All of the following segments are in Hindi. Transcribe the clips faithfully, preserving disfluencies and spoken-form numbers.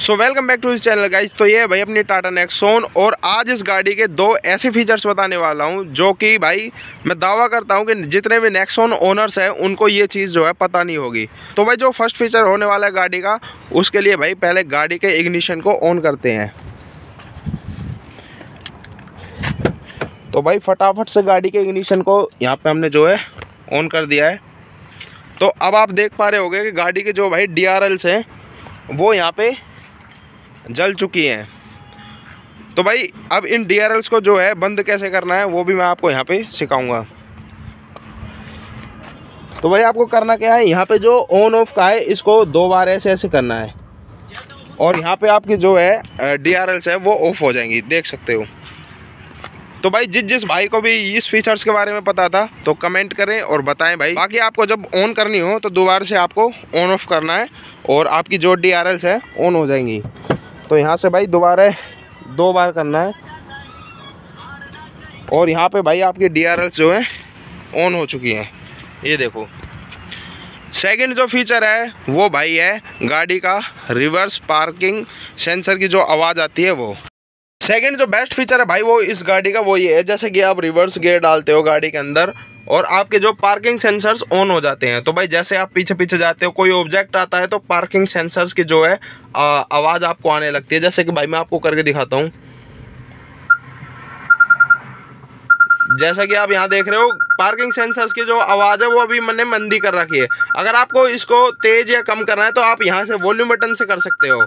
So welcome back to this channel guys. तो ये है भाई अपनी टाटा नेक्सॉन, और आज इस गाड़ी के दो ऐसे फीचर्स बताने वाला हूँ जो कि भाई मैं दावा करता हूँ कि जितने भी नेक्सॉन ओनर्स हैं उनको ये चीज़ जो है पता नहीं होगी। तो भाई जो फर्स्ट फीचर होने वाला है गाड़ी का, उसके लिए भाई पहले गाड़ी के इग्निशन को ऑन करते हैं। तो भाई फटाफट से गाड़ी के इग्निशन को यहाँ पे हमने जो है ऑन कर दिया है। तो अब आप देख पा रहे होंगे कि गाड़ी के जो भाई डी आर एल्स हैं वो यहाँ पे जल चुकी हैं। तो भाई अब इन डी आर एल्स को जो है बंद कैसे करना है वो भी मैं आपको यहाँ पे सिखाऊंगा। तो भाई आपको करना क्या है, यहाँ पे जो ऑन ऑफ का है इसको दो बार ऐसे ऐसे करना है और यहाँ पे आपकी जो है डी आर एल्स है वो ऑफ हो जाएंगी, देख सकते हो। तो भाई जिस जिस भाई को भी इस फीचर्स के बारे में पता था तो कमेंट करें और बताएं भाई। बाकी आपको जब ऑन करनी हो तो दोबारा से आपको ऑन ऑफ करना है और आपकी जो डी आर एल्स है ऑन हो जाएंगी। तो यहाँ से भाई दोबारा दो बार करना है और यहाँ पे भाई आपकी डी आर एल्स जो है ऑन हो चुकी हैं, ये देखो। सेकंड जो फीचर है वो भाई है गाड़ी का रिवर्स पार्किंग सेंसर की जो आवाज़ आती है वो। सेकंड जो बेस्ट फीचर है भाई वो इस गाड़ी का वो ये है, जैसे कि आप रिवर्स गियर डालते हो गाड़ी के अंदर और आपके जो पार्किंग सेंसर्स ऑन हो जाते हैं। तो भाई जैसे आप पीछे पीछे जाते हो, कोई ऑब्जेक्ट आता है तो पार्किंग सेंसर्स की जो है आवाज़ आपको आने लगती है। जैसे कि भाई मैं आपको करके दिखाता हूँ। जैसा कि आप यहाँ देख रहे हो पार्किंग सेंसर्स की जो आवाज़ है वो अभी मैंने मंदी कर रखी है। अगर आपको इसको तेज़ या कम करना है तो आप यहाँ से वॉल्यूम बटन से कर सकते हो।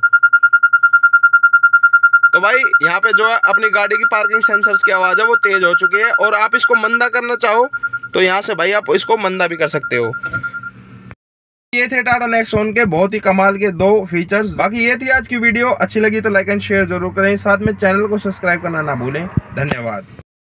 तो भाई यहाँ पे जो है अपनी गाड़ी की पार्किंग सेंसर्स की आवाज़ है वो तेज़ हो चुकी है और आप इसको मंदा करना चाहो तो यहाँ से भाई आप इसको मंदा भी कर सकते हो। ये थे टाटा नेक्सॉन के बहुत ही कमाल के दो फीचर्स। बाकी ये थी आज की वीडियो, अच्छी लगी तो लाइक एंड शेयर जरूर करें, साथ में चैनल को सब्सक्राइब करना ना भूलें। धन्यवाद।